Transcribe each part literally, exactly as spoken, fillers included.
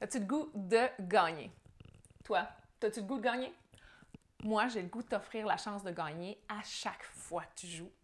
As-tu le goût de gagner? Toi, as-tu le goût de gagner? Moi, j'ai le goût de t'offrir la chance de gagner à chaque fois que tu joues.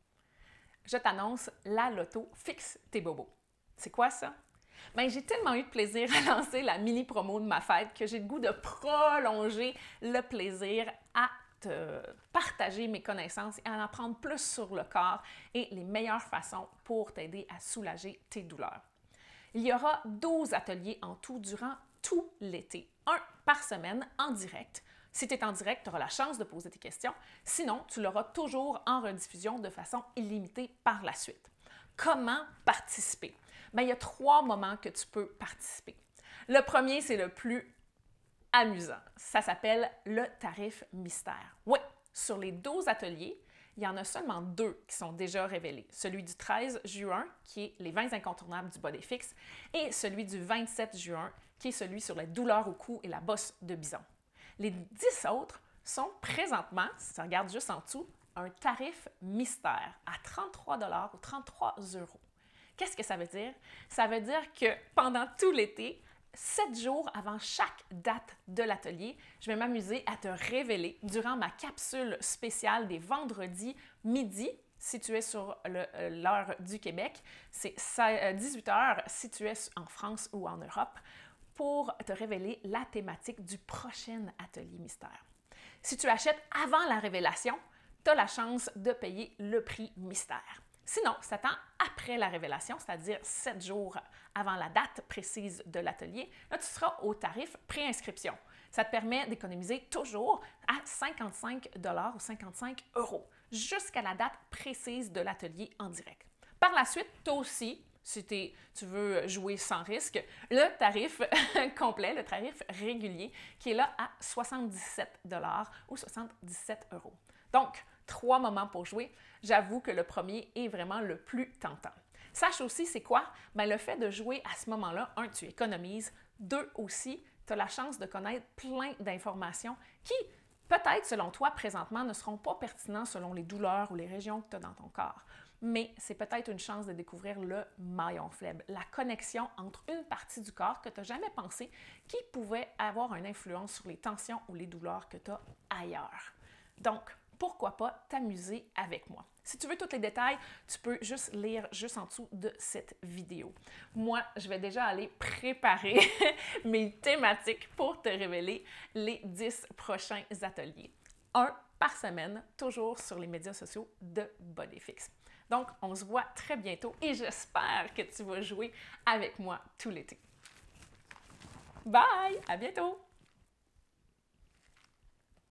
Je t'annonce la loto Fixe tes bobos. C'est quoi ça? Bien, j'ai tellement eu de plaisir à lancer la mini promo de ma fête que j'ai le goût de prolonger le plaisir à te partager mes connaissances et à en apprendre plus sur le corps et les meilleures façons pour t'aider à soulager tes douleurs. Il y aura douze ateliers en tout durant tout l'été, un par semaine en direct. Si tu es en direct, tu auras la chance de poser tes questions. Sinon, tu l'auras toujours en rediffusion de façon illimitée par la suite. Comment participer? Bien, il y a trois moments que tu peux participer. Le premier, c'est le plus amusant. Ça s'appelle le tarif mystère. Oui, sur les douze ateliers, il y en a seulement deux qui sont déjà révélés. Celui du treize juin, qui est les vingt incontournables du BodyFix, et celui du vingt-sept juin, qui est celui sur la douleur au cou et la bosse de bison. Les dix autres sont présentement, si tu regardes juste en dessous, un tarif mystère à trente-trois dollars ou trente-trois euros. Qu'est-ce que ça veut dire? Ça veut dire que pendant tout l'été, sept jours avant chaque date de l'atelier, je vais m'amuser à te révéler durant ma capsule spéciale des vendredis midi, si tu es sur l'heure du Québec, c'est dix-huit heures si tu es en France ou en Europe, pour te révéler la thématique du prochain atelier mystère. Si tu achètes avant la révélation, tu as la chance de payer le prix mystère. Sinon, ça t'attend après la révélation, c'est-à-dire sept jours avant la date précise de l'atelier, là, tu seras au tarif préinscription. Ça te permet d'économiser toujours à cinquante-cinq dollars ou cinquante-cinq euros jusqu'à la date précise de l'atelier en direct. Par la suite, toi aussi, si tu veux jouer sans risque, le tarif complet, le tarif régulier, qui est là à soixante-dix-sept dollars ou soixante-dix-sept euros. Donc, trois moments pour jouer. J'avoue que le premier est vraiment le plus tentant. Sache aussi, c'est quoi? Bien, le fait de jouer à ce moment-là, un, tu économises. Deux, aussi, tu as la chance de connaître plein d'informations qui, peut-être, selon toi, présentement, ne seront pas pertinents selon les douleurs ou les régions que tu as dans ton corps. Mais c'est peut-être une chance de découvrir le maillon faible, la connexion entre une partie du corps que tu n'as jamais pensé qui pouvait avoir une influence sur les tensions ou les douleurs que tu as ailleurs. Donc, pourquoi pas t'amuser avec moi? Si tu veux tous les détails, tu peux juste lire juste en dessous de cette vidéo. Moi, je vais déjà aller préparer mes thématiques pour te révéler les dix prochains ateliers. Un par semaine, toujours sur les médias sociaux de BodyFix. Donc, on se voit très bientôt et j'espère que tu vas jouer avec moi tout l'été. Bye! À bientôt!